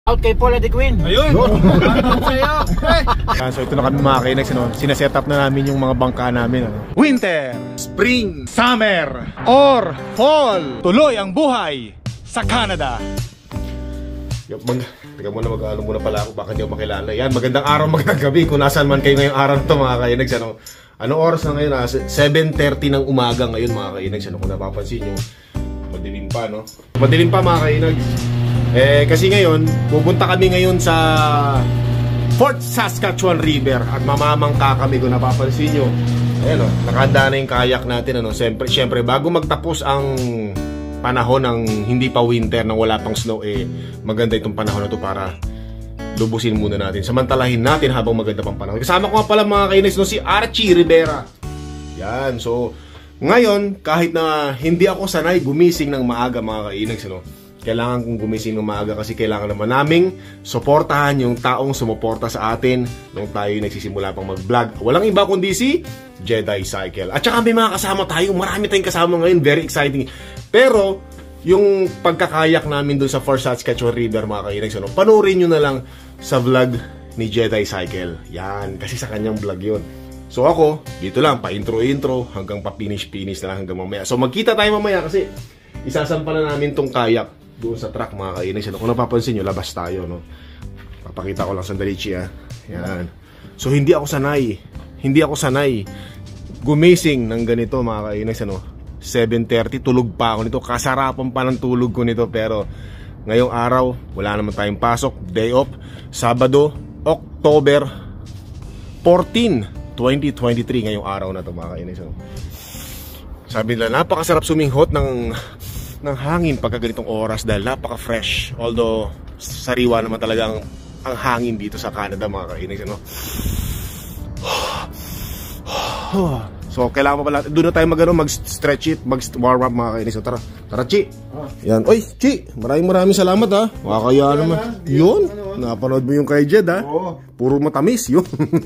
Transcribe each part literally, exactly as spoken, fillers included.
Out kay Paula de Queen. Ayun! So ito na kami mga kainex, ano? Sinaset up na namin yung mga bangka namin, ano? Winter, Spring, Summer, or Fall. Tuloy ang buhay sa Canada. Mag, teka muna, mag-ano muna pala ako, baka hindi ako makilala. Yan, magandang araw, magandang gabi. Kung nasaan man kayo ngayong araw na ito mga kainex, ano? Anong oras na ngayon? seven thirty ng umaga ngayon mga kainex, ano? Kung napapansin nyo, madilim pa, no? Madilim pa mga kainex. Eh, kasi ngayon, pupunta kami ngayon sa Fort Saskatchewan River at mamamangka kami kung napapansin nyo. Ayan o, nakahanda na yung kayak natin, ano. Siyempre, siyempre, bago magtapos ang panahon ng hindi pa winter, nang wala pang snow, eh, maganda itong panahon na to para lubusin muna natin. Samantalahin natin habang maganda pang panahon. Kasama ko nga pala mga kainis, no, si Archie Rivera. Yan, so, ngayon, kahit na hindi ako sanay gumising ng maaga mga kainis, no, kailangan kong gumising ng maaga kasi kailangan naman naming suportahan yung taong sumuporta sa atin nung tayo nagsisimula pang mag-vlog. Walang iba kundi si Jedi Cycle. At saka may mga kasama tayo. Marami tayong kasama ngayon. Very exciting. Pero, yung pagkakayak namin dun sa Fort Saskatchewan River, mga kainex, ano, panoorin nyo na lang sa vlog ni Jedi Cycle. Yan. Kasi sa kanyang vlog yun. So ako, dito lang, pa-intro-intro hanggang pa-finish-finish na lang hanggang mamaya. So magkita tayo mamaya kasi isasampalan namin tong kayak doon sa truck mga kainex. Kung napapansin nyo, labas tayo, no? Papakita ko lang sandali, Chia. Yan. So hindi ako sanay. Hindi ako sanay gumising ng ganito mga kainex, ano? seven thirty, tulog pa ako nito. Kasarapan pa ng tulog ko nito. Pero ngayong araw, wala naman tayong pasok. Day off. Sabado, October fourteen, twenty twenty-three. Ngayong araw na to mga kainex, ano? Sabi nila, napakasarap suminghot ng ng hangin pagka ganitong oras dahil napaka-fresh. Although, sariwa naman talaga ang, ang hangin dito sa Canada mga kainex, ano? So, kailangan pa pala, doon na tayo mag-ano, mag-stretch it, mag-warm up mga kainex. So, tara, tara, Chi. Yan, oy, Chi, maraming maraming salamat ha. Makakaya naman. Yun, napanood mo yung kay Jed ha. Puro matamis, yun.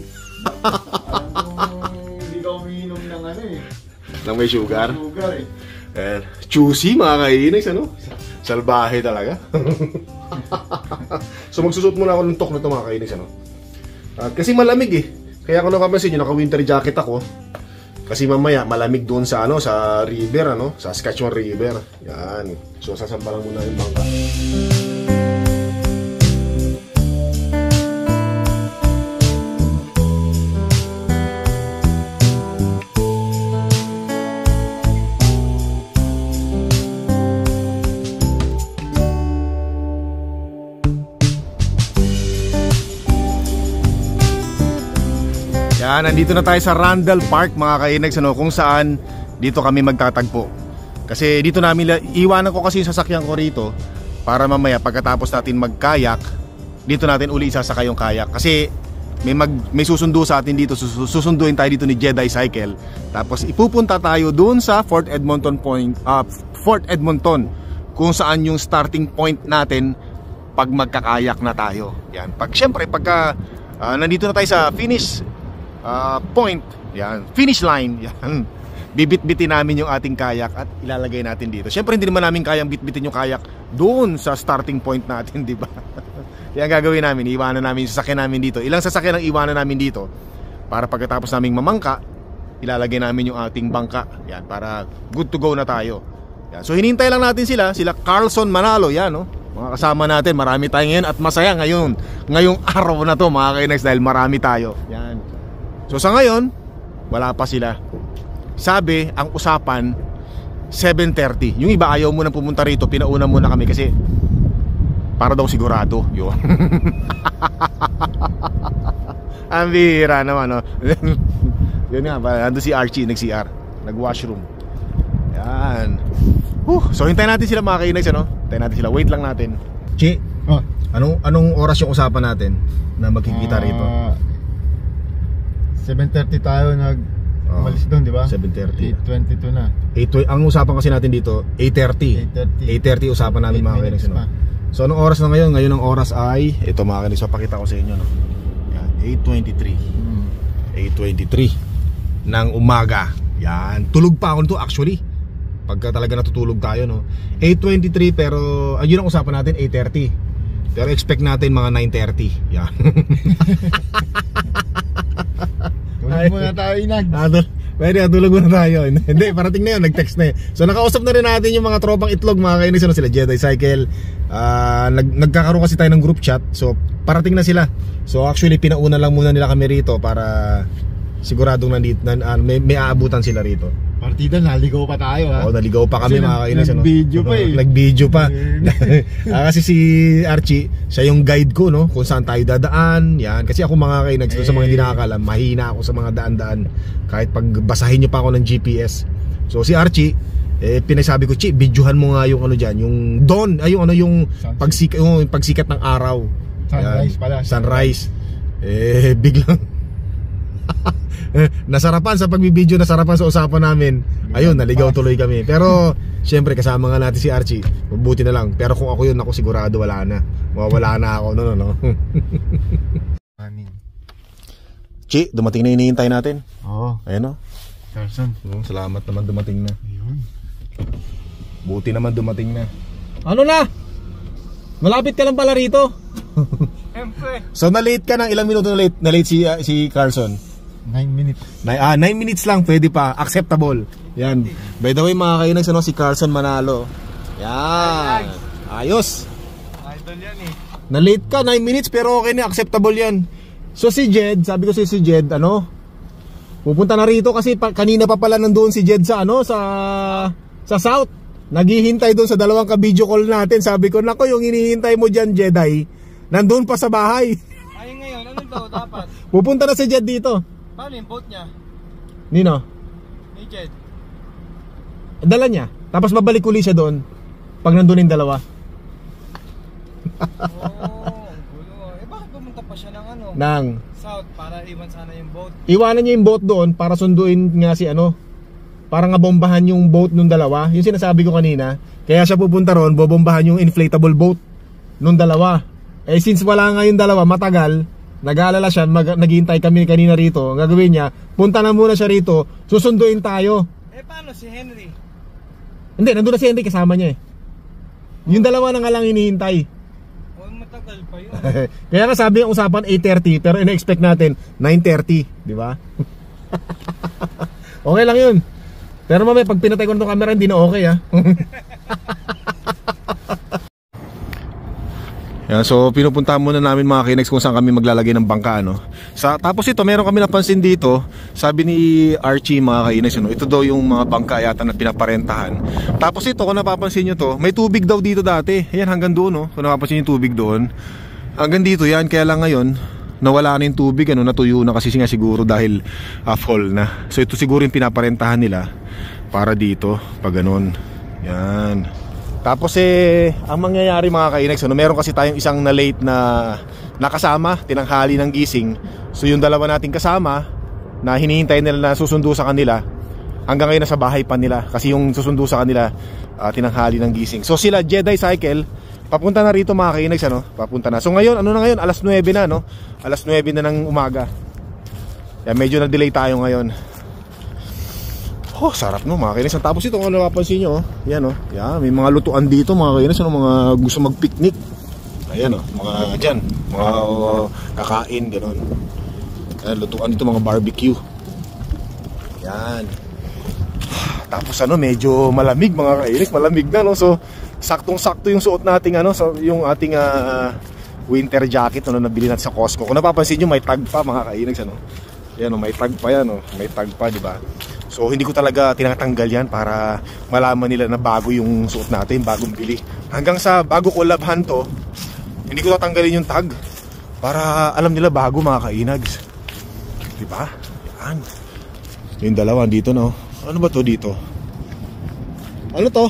Hindi ka umiinom ng ano eh. Nang may sugar? Sugar eh. Eh, juicy mga kainex, ano? Salbahe talaga. So magsusot muna ako ng tok na ito mga kainex, ano? At kasi malamig eh. Kaya kung nakapansin nyo, naka-winter jacket ako. Kasi mamaya malamig doon sa ano, sa river, ano? Sa Saskatchewan River. Yan. So sasampalan muna yung bangka. Yan, nandito na tayo sa Randall Park mga kainex, ano, kung saan dito kami magtatagpo. Kasi dito namin, iwanan ko kasi yung sasakyan ko rito para mamaya pagkatapos natin magkayak, dito natin uli isasakay yung kayak. Kasi may, mag, may susundo sa atin dito, susunduin tayo dito ni Jedi Cycle. Tapos ipupunta tayo doon sa Fort Edmonton Point, uh, Fort Edmonton, kung saan yung starting point natin pag magkakayak na tayo. Yan, pag syempre pagka uh, nandito na tayo sa finish Uh, point, yan, finish line, yan, bibit-bitin namin yung ating kayak at ilalagay natin dito. Siyempre hindi naman namin kayang bit-bitin yung kayak doon sa starting point natin, di ba? Yan gagawin namin, iwanan namin yung sasakyan namin dito. Ilang sasakyan ang iwanan namin dito para pagkatapos naming mamangka, ilalagay namin yung ating bangka, yan, para good to go na tayo. Yan. So hinintay lang natin sila, sila Carlson Manalo, yan, no? Mga kasama natin, marami tayo ngayon at masaya ngayon, ngayong araw na to mga kainex dahil marami tayo. Yan. So sa ngayon, wala pa sila. Sabi, ang usapan seven thirty. Yung iba ayaw mo na pumunta rito, pinauna muna kami kasi para daw sigurado. Yun. Ang bihira naman, no? Yun nga, ando si Archie, nag-C R, nag-washroom. Yan. Huh, so hintayin natin sila mga kainex, ano? Hintayin natin sila, wait lang natin. Chi, oh, anong, anong oras yung usapan natin na magkikita rito? Uh, seven thirty tayo nag umalis doon, di ba? seven thirty. eight twenty-two na. eight, ang usapan kasi natin dito, eight thirty. eight thirty usapan namin mga kainex, no? So anong oras na ngayon? Ngayon ang oras ay, ito mga kainex, so pakita ko sa inyo, no? Yan, eight twenty-three. Hmm. eight twenty-three ng umaga. Yan, tulog pa ako nito actually. Pagka talaga natutulog tayo, no? eight twenty-three, pero ayun ang usapan natin, eight thirty. Pero expect natin mga nine thirty. Yan. Tulog muna tayo, Inag. Atul Pwede, tulog muna tayo. Hindi, parating na yun, nag-text na eh. So nakausap na rin natin yung mga tropang itlog, mga kainis. Ano sila, Jedi Cycle. uh, nag Nagkakaroon kasi tayo ng group chat. So parating na sila. So actually pinauna lang muna nila kami rito para siguradong nandito, na, uh, may, may aabutan sila rito. Partida, naligaw pa tayo ha. Oo, naligaw pa kami, mga kainis. Nag-video pa eh. Nag-video pa. ah, Kasi si Archie, siya yung guide ko, no, kung saan tayo dadaan. Yan, kasi ako mga kainis, eh, sa mga hindi nakakalam, mahina ako sa mga daan-daan. Kahit pagbasahin nyo pa ako ng G P S. So si Archie, eh, pinagsabi ko, Chi, videohan mo nga yung ano dyan, yung dawn, ay yung ano, yung pagsikat, yung pagsikat ng araw. Sunrise pala. Sunrise. Eh, biglang nasarapan sa pagbibideo, nasarapan sa usapan namin. Ayun, naligaw tuloy kami. Pero syempre kasama nga natin si Archie. Mabuti na lang. Pero kung ako yun, ako sigurado wala na. Mawawala na ako. No, no, no. Chi, dumating na hinihintay natin. Oo. Ayun, no. Carson. Salamat naman, dumating na. Ayun. Buti naman dumating na. Ano na? Malapit ka lang pala rito. So na-late ka ng ilang minuto na late, na late si, uh, si Carson? nine minutes. Nine, ah, nine minutes lang, pwede pa, acceptable. Yan. By the way, mga kainags, ano, si Carson Manalo. Yan. Ayos. Idol yan eh. Na-late ka, nine minutes, pero okay na, acceptable yan. So si Jed, sabi ko si, si Jed, ano, pupunta na rito kasi pa, kanina pa pala nandoon si Jed sa, ano, sa, sa South. Naghihintay doon sa dalawang ka-video call natin. Sabi ko, nako, yung hinihintay mo dyan, Jedi, nandun pa sa bahay. Ay ngayon, ano daw dapat? Pupunta na si Jed dito. Paano yung boat niya? Nino? Ni Jed? Dala niya. Tapos babalik uli siya doon pag nandun yung dalawa. Oo, oh, ang gulo. Eh bakit pumunta pa siya ng ano? Nang South para iwan sana yung boat. iwanan niya yung boat doon para sunduin nga si ano, para nga bombahan yung boat nung dalawa. Yung sinasabi ko kanina. Kaya siya pupunta ron, bobombahan yung inflatable boat nung dalawa. Eh since wala nga yung dalawa, matagal, nag-aalala siya, naghihintay kami kanina rito. Ang gagawin niya, punta na muna siya rito, susunduin tayo. Eh paano si Henry? Hindi, nandun na si Henry, kasama niya eh. Yung dalawa na nga lang hinihintay. Oh, matagal pa yun. Kaya nga sabi yung usapan eight thirty, pero ina-expect natin nine thirty, di ba? Okay lang yun. Pero mamaya pag pinatay ko na itong camera, hindi na okay ah. Yan, so pinupunta muna namin mga kinex kung saan kami maglalagay ng bangka, ano. Sa, tapos ito, meron kami napansin dito. Sabi ni Archie, mga kinex, ano, ito daw yung mga bangka yata na pinaparentahan. Tapos ito, kung napapansin nyo to, may tubig daw dito dati. Ayan, hanggang doon, no? Kung napapansin yung tubig doon, hanggang dito yan. Kaya lang ngayon, nawala na yung tubig, ano, natuyo na kasi nga siguro dahil uh, fall na. So ito siguro yung pinaparentahan nila para dito, pag ganun. Yan. Tapos eh, ang mangyayari mga ka-Inex, ano, meron kasi tayong isang na late na nakasama, tinanghali ng gising. So yung dalawa nating kasama na hinihintay nila na susundo sa kanila, hanggang ngayon nasa bahay pa nila. Kasi yung susundo sa kanila, uh, tinanghali ng gising. So sila Jedi Cycle, papunta na rito mga ka-Inex, ano, papunta na. So ngayon, ano na ngayon, alas nuwebe na, no? Alas nuwebe na ng umaga. Yan, medyo na-delay tayo ngayon. Oh, sarap no mga kainis. Tapos ito kung napapansin nyo, oh, yan oh, yan, may mga lutuan dito mga kainis, ano, mga gusto mag-picnic. Ayan oh, mga dyan, mga uh, kakain, gano'n. Ayan, lutuan dito, mga barbecue. Yan. Tapos ano, medyo malamig mga kainis, malamig na, no. So, saktong-sakto yung suot nating ano, so, yung ating uh, winter jacket, ano, nabili natin sa Costco. Kung napapansin nyo, may tag pa mga kainis, ano. Yan oh, may tag pa yan oh, may tag pa, di ba? So hindi ko talaga tinatanggal yan para malaman nila na bago yung suot natin, bagong bili. Hanggang sa bago ko labhan to, hindi ko tatanggalin yung tag para alam nila bago mga ka-Inags. Diba? Yan. Yung dalawa dito, no? Ano ba to dito? Ano to?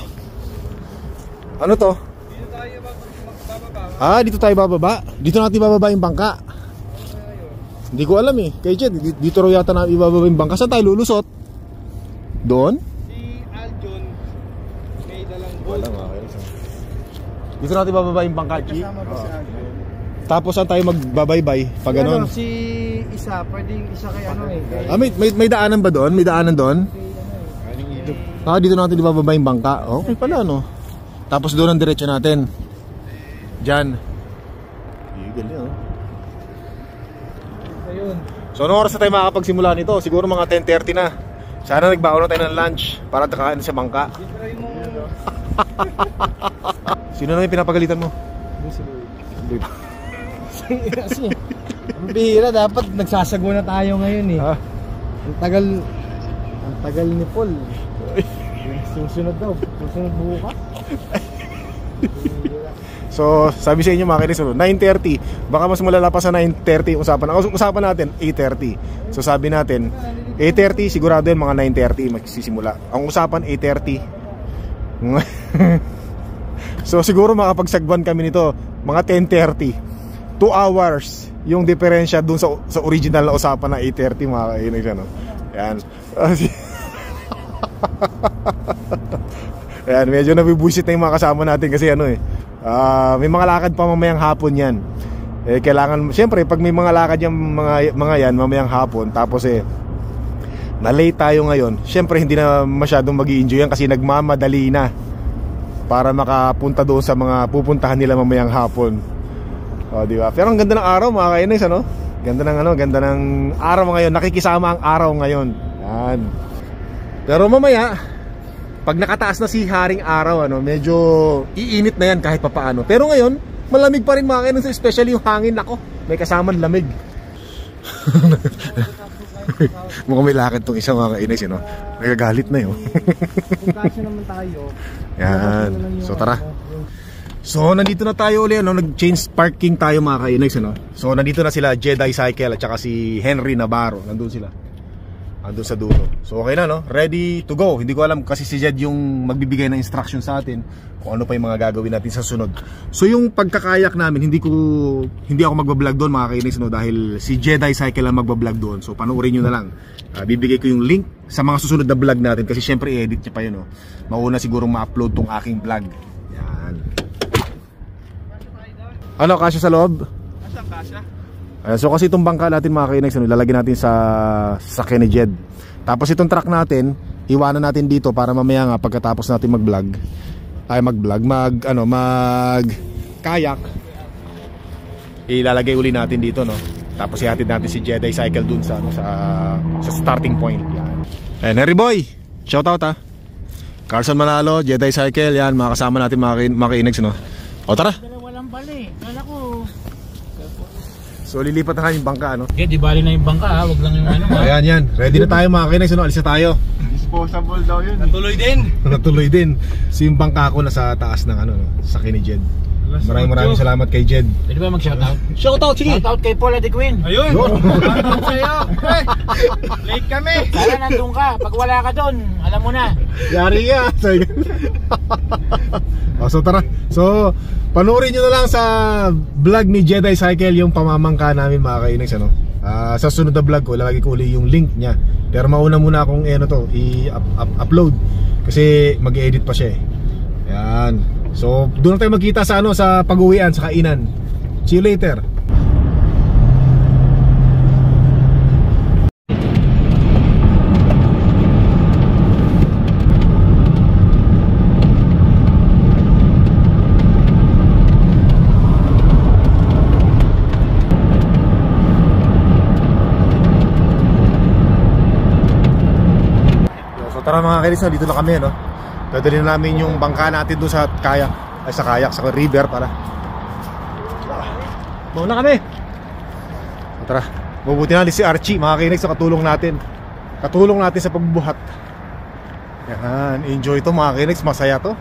Ano to? Dito tayo bababa. Ah, dito tayo bababa? Dito natin bababa yung bangka? Hindi ko alam eh. Kaya dito, dito raw yata na ibababa yung bangka. Saan tayo lulusot? Doon? Si Aljon may dalang boat. Wala nga kayo. Dito natin bababa yung bangka, Chi. Kasama pa si Aljon. Tapos saan tayo magbabaybay? Pag ganon. Ano, si isa, pwedeng isa kay ano eh. Kay, Ah, may, may, may daanan ba doon? May daanan doon? kay ano eh. Ah, dito natin ibababa yung bangka. Okay pala, no? Tapos doon ang diretso natin. Diyan. Galing, oh. Ayun. So anong oras na tayo makakapagsimula nito? Siguro mga ten thirty na. Sana nagbaon na tayo ng lunch para kakain sa bangka. Sino na yung pinapagalitan mo? Hindi ba? Ang bihira, dapat nagsasagwa na tayo ngayon eh. Ha? Ang tagal, ang tagal ni Paul. Susunod daw, susunod bukas. So sabi sa inyo mga kinis, nine thirty. Baka mas malala pa sa nine thirty usapan. Usapan natin eight thirty. So sabi natin eight thirty, sigurado yun mga nine thirty magsisimula. Ang usapan eight thirty. So siguro makapagsagban kami nito mga ten thirty. two hours yung diferensya dun sa, sa original na usapan na eight thirty mga kinis, ano? Yan. Yan, medyo nabibuisit na yung mga kasama natin kasi ano eh, uh, may mga lakad pa mamayang hapon yan. Eh kailangan, siyempre pag may mga lakad yung mga, mga yan mamayang hapon, tapos eh na late tayo ngayon, siyempre hindi na masyadong mag-i-enjoy yan kasi nagmamadali na para makapunta doon sa mga pupuntahan nila mamayang hapon. O, di ba? Pero ang ganda ng araw mga kainis, ano? Ganda ng ano, ganda ng araw ngayon, nakikisama ang araw ngayon. Yan. Pero mamaya, pag nakataas na si Haring Araw, ano, medyo iinit na yan kahit papaano. Pero ngayon, malamig pa rin mga kainis, especially yung hangin. Ako, may kasamang lamig. Mukhang may lakad tong isang mga kainis, no? Nagagalit na yun. Kung kasya naman tayo. Yan. So tara. So nandito na tayo ulit, no? Nag-change parking tayo mga kainis, no? So nandito na sila Jedi Cycle at saka si Henry Navarro. Nandun sila. Andun sa dulo. So okay na, no? Ready to go. Hindi ko alam kasi si Jed yung magbibigay ng instruction sa atin kung ano pa yung mga gagawin natin sa sunod. So yung pagkakayak namin, hindi ko hindi ako magbablog doon mga kainis, no? Dahil si Jedi Cycle ang magbablog doon. So panoorin nyo na lang. uh, Bibigay ko yung link sa mga susunod na vlog natin kasi syempre i-edit niya pa yun, no? Mauna siguro ma-upload tong aking vlog. Yan. Ano, kasya sa loob? Asan kasya? Uh, so kasi itong bangka natin mga kainex, ano, ilalagay natin sa sa ni Jed. Tapos itong truck natin, iwanan natin dito para mamaya nga pagkatapos natin mag-vlog, ay mag-vlog, mag ano, mag kayak, ilalagay uli natin dito, no. Tapos ihatid natin si Jedi Cycle dun sa ano, sa sa starting point. Yan. And Harry Boy, shout out ha. Carson Manalo, Jedi Cycle, yan mga kasama natin mga, mga kainex, no. O tara. Walang bali. Kala ko. So lilipat na yung bangka, ano? Okay, di bali na yung bangka ha, wag lang yung ano ha. Ayan yan, ready na tayo mga kainex, ano? Alis na tayo. Disposable daw yun. Natuloy din. Natuloy din. So yung bangka ko nasa taas ng ano, sa ni Jed. Maraming maraming salamat kay Jed. Pwede ba mag-shoutout? Shoutout, sige! Shoutout kay Paul Adequin. Ayun! Shoutout sa'yo! Late kami! Sana nandun ka, pag wala ka doon, alam mo na. Yari ka! Oh, so tara, so panoorin nyo na lang sa vlog ni Jedi Cycle yung pamamangka namin mga kainex, ano? Uh, sa sunod na vlog ko, lalagay ko uli yung link niya. Pero mauna muna akong eh, ano to, i-upload kasi mag-edit pa siya eh. Yan. So doon na tayo magkita sa ano, sa pag-uwian, sa kainan. See you later. Tara mga kainis, dito na kami, no? Dadali na namin yung bangka natin doon sa kayak, ay sa kayak, sa river para. Mauna kami. Tara, mabuti na si Archie, mga kainis, sa katulong natin. Katulong natin sa pagbuhat. Yan, enjoy to mga kainis, masaya to.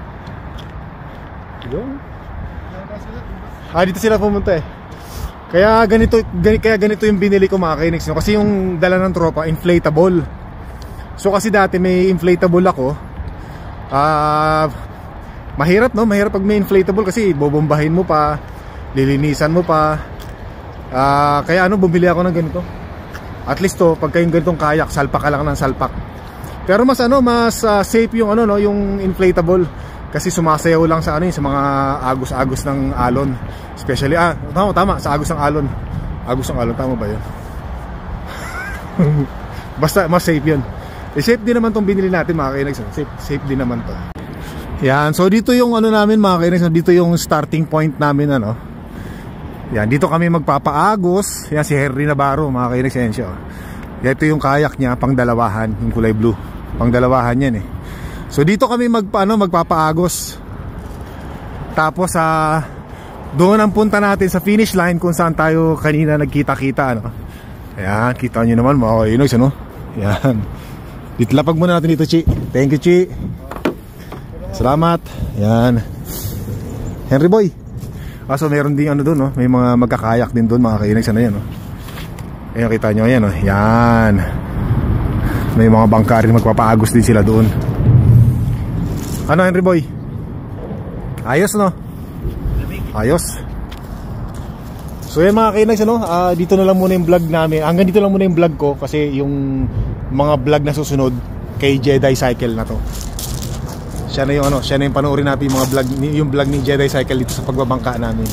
Yun. Ah, dito sila pumunta eh. Kaya ganito, ganito, kaya ganito yung binili ko mga kainis, no? Kasi yung dala ng tropa, inflatable. So kasi dati may inflatable ako. Ah, uh, mahirap, no? Mahirap pag may inflatable kasi bobombahin mo pa, lilinisan mo pa. Ah, uh, kaya ano, bumili ako ng ganito. At least to, pagka yung ganitong kayak, salpak ka lang ng salpak. Pero mas ano, mas uh, safe yung ano, no, yung inflatable kasi sumasayaw lang sa ano, yung sa mga agos-agos ng alon. Especially ah, tama tama sa agos ng alon. Agos ng alon, tama ba 'yun? Basta mas safe 'yun. Eh, safe din naman tong binili natin mga kainex. Safe, safe din naman to. Yan, so dito yung ano namin mga kainex, dito yung starting point namin, ano. Yan, dito kami magpapaagos. Yan si Henry Navarro, mga ka-Inagsensyo. Ito yung kayak niya, pang dalawahan, yung kulay blue. Pang dalawahan yan eh. So dito kami magpa, ano, magpapaagos. Tapos sa uh, doon ang punta natin sa finish line kung saan tayo kanina nagkita-kita, ano. Ayan, kita nyo naman mga ka-Inags, ano. Yan. Ditlapag muna natin dito, Chi. Thank you, Chi. Salamat. Yan. Henry Boy. Ah, so meron din ano doon, no? May mga magkakayak din doon, mga ka-Inags, ano yan, no? Ayan, kita nyo, ayan, no? Yan. May mga bangka rin, magpapaagos din sila doon. Ano, Henry Boy? Ayos, no? Ayos. So yan, mga ka-Inags, ano? Uh, dito na lang muna yung vlog namin. Hanggang dito lang muna yung vlog ko. Kasi yung mga vlog na susunod kay Jedi Cycle na to. Siya na yung ano, siya na yung panoorin natin yung mga vlog, yung vlog ni Jedi Cycle dito sa pagbabangka namin.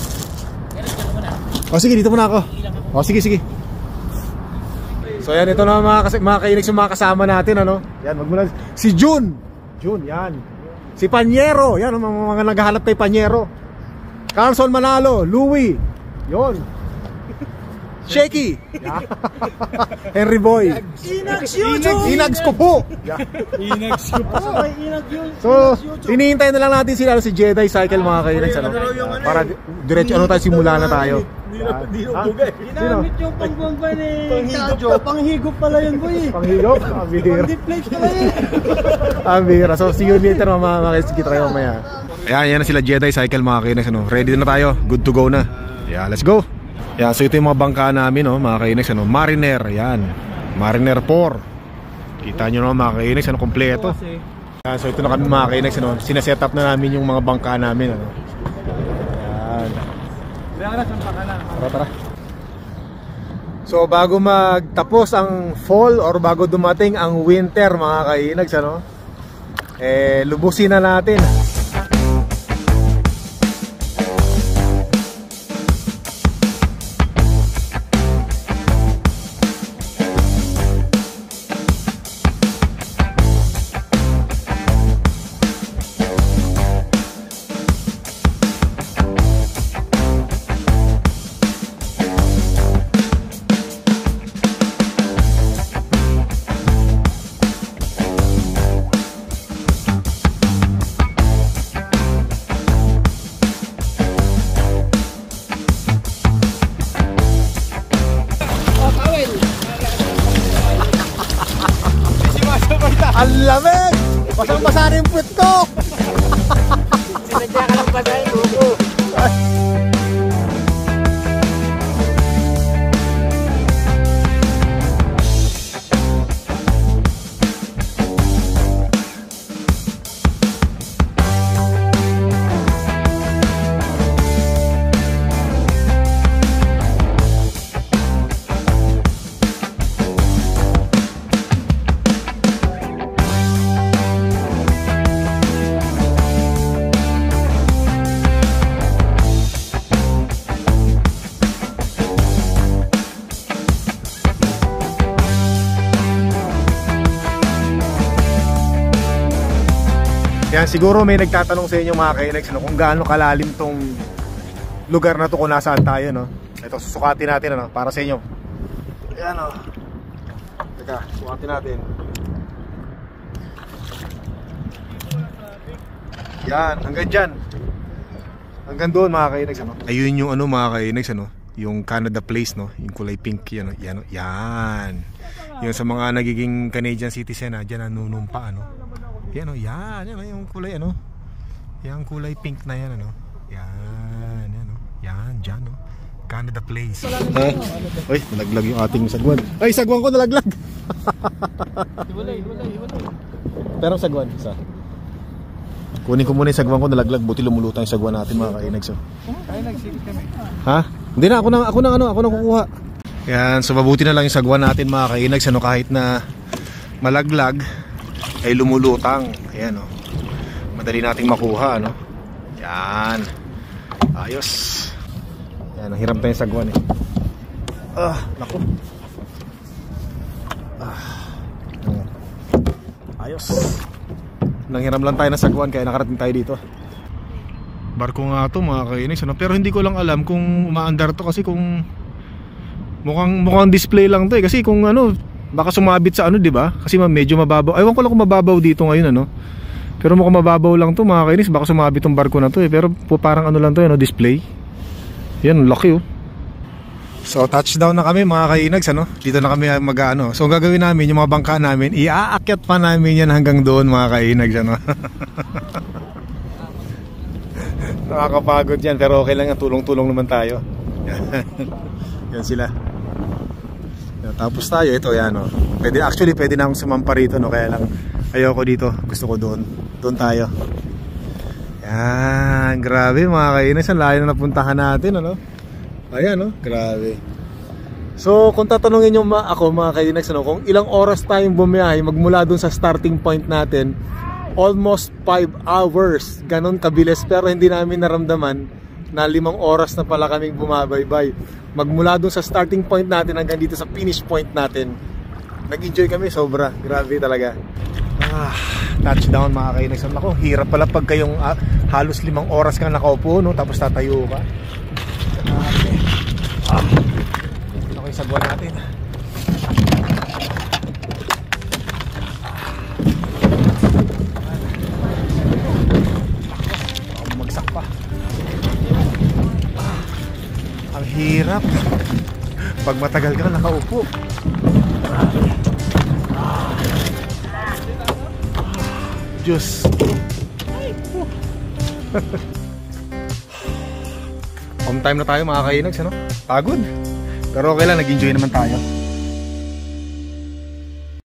O sige, dito muna ako. O sige, sige. So yan, ito na mga, mga ka-Inags yung mga kasama natin, ano. Yan, magmula si June. June, yan. Si Panyero, yan, mga, mga naghahanap kay Panyero. Carlson Manalo, Louie. Yon. Shaky. Yeah. Henry Boy. Inags YouTube. Inags ko po. Yeah. Inags ko po. So, hinihintay na lang natin sila si Jedi Cycle, mga ka-Inags, ano. Para diretso ano tayo, simula na tayo. Hindi na bugay. Ginamit yung pangbomba ni Kadjo. Panghigop pala yun, boy. Panghigop? Ang bihira. Pang-deflate pala yun. Ang bihira. So, see you later, mga makikita kayo mamaya. Ayan, yan na sila Jedi Cycle, mga ka-Inags, ano. Ready na tayo. Good to go na. Yeah, let's go. Yeah, so ito yung mga bangka namin, no, mga ka-Inags, ano. Mariner, yan. Mariner four. Kita nyo naman, mga ka-Inags, ano, kompleto. Yan, so ito na kami, mga ka-Inags, ano. Sinaset up na namin yung mga bangka namin, ano. Yan. Tara, tara. So bago magtapos ang fall or bago dumating ang winter, mga ka-Inags, ano, eh lubusin na natin. Ang lamig! Basang-basa rin yung puwet ko! Sinadya ka lang basahin, buko. Yan, siguro may nagtatanong sa inyo, mga ka-Inags, ano, kung gaano kalalim tong lugar na to, kung nasaan tayo, no? Ito, susukatin natin, ano, para sa inyo. Ayan, o. Teka, sukatin natin. Yan, hanggang dyan. Hanggang doon, mga ka-Inags, ano. Ayun yung ano, mga ka-Inags, ano, yung Canada Place, no, yung kulay pink, yan, yan, yan. Yung sa mga nagiging Canadian citizen, ha, dyan nanunumpa, ano. Yan, o, yan, yan, yung kulay, ano, yung kulay pink na yan, ano. Yan, yan, o, yan, dyan, o, Canada Place. Ha? Uy, nalaglag yung ating sagwan. Ay, sagwan ko nalaglag. Hiwalay, hiwalay, hiwalay. Pero sagwan, isa. Kunin ko muna yung sagwan ko nalaglag, buti lumulutang yung sagwan natin, mga ka-Inags. Kaya nagsigit kami. Ha? Hindi na, ako na, ako na, ano, ako na kukuha. Yan, so mabuti na lang yung sagwan natin, mga ka-Inags, ano, kahit na malaglag ay lumulutang. Ayan, o, madali nating makuha, ano. Yan, ayos. Yan, hiram tayo yung sagwan, eh. Ah, naku. Ah, ayos. Nanghiram lang tayo ng sagwan kaya nakarating tayo dito. barko nga to mga kainis, ano? Pero hindi ko lang alam kung umaandar to kasi kung mukhang, mukhang display lang to eh. Kasi kung ano, baka sumabit sa ano, di ba? Kasi medyo mababaw. Aywan ko lang kung mababaw dito ngayon, ano? Pero mukhang mababaw lang to mga kainis. Baka sumabit tong barko na to eh. Pero po, parang ano lang to, ano, display. Yan, laki oh. So touchdown na kami mga kainags, ano? Dito na kami mag-ano. So ang gagawin namin, yung mga bangka namin, iaakyat pa namin yan hanggang doon mga kainags, ano? Nakakapagod yan, pero okay lang yan, tulong-tulong naman tayo. Yan sila. Yan, tapos tayo, ito yan, no? Pwede, actually pwede na akong sumampa rito, no? Kaya lang ayoko dito, gusto ko doon. Doon tayo. Yan, grabe mga kainags, ang layo na napuntahan natin, ano? Ayan, no? Grabe. So kung tatanungin nyo ma ako mga kainags, ano, kung ilang oras tayong bumiyahe magmula dun sa starting point natin, almost five hours. Ganon kabilis, pero hindi namin naramdaman na limang oras na pala kaming bumabaybay. Magmula dun sa starting point natin hanggang dito sa finish point natin. Nag-enjoy kami, sobra. Grabe talaga. Ah, touchdown mga kainags. Ako, hirap pala pag kayong ah, halos limang oras kang nakaupo, no? Tapos tatayo ka. Grabe. Ah, ito yung sagwan natin. Bumagsak pa. Ah, ang hirap pag matagal ka na nakaupo. Diyos. Home time na tayo mga kainags, ano? Pagod. Pero okay lang, nag-enjoy naman tayo.